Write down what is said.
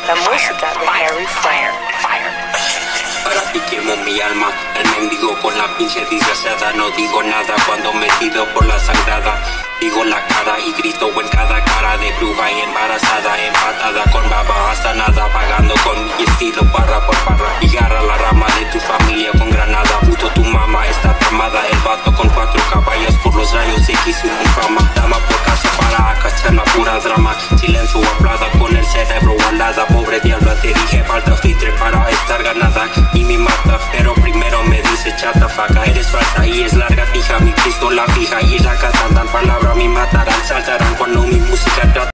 la música de Harry Fire. Para ti quemo mi alma, el mendigo con la pinche desgraciada. No digo nada cuando metido por la sangrada. Digo la cara y grito en cada cara de bruja y embarazada, empatada con baba hasta nada, pagando con mi estilo barra por barra. Y agarra la rama de tu familia con granada. Puto tu mamá está tramada, el vato con 4 caballos por los rayos X y con fama. Dama por casa para acachar la pura drama. Silencio hablada con el cerebro alada. Pobre diabla te dije falta filtre para estar ganada. Y me mata, pero primero me dice chata faca. Eres falsa y es larga tija, mi pistola fija y la katana. Palabra me matarán, saltarán cuando mi música trata.